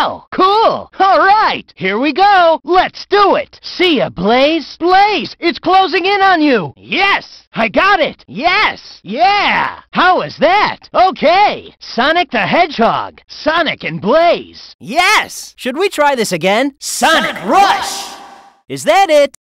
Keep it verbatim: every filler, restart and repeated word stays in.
Wow, cool. All right, here we go. Let's do it. See ya, Blaze. Blaze, it's closing in on you. Yes, I got it. Yes, yeah. How was that? Okay, Sonic the Hedgehog. Sonic and Blaze. Yes! Should we try this again? Sonic Rush! Is that it?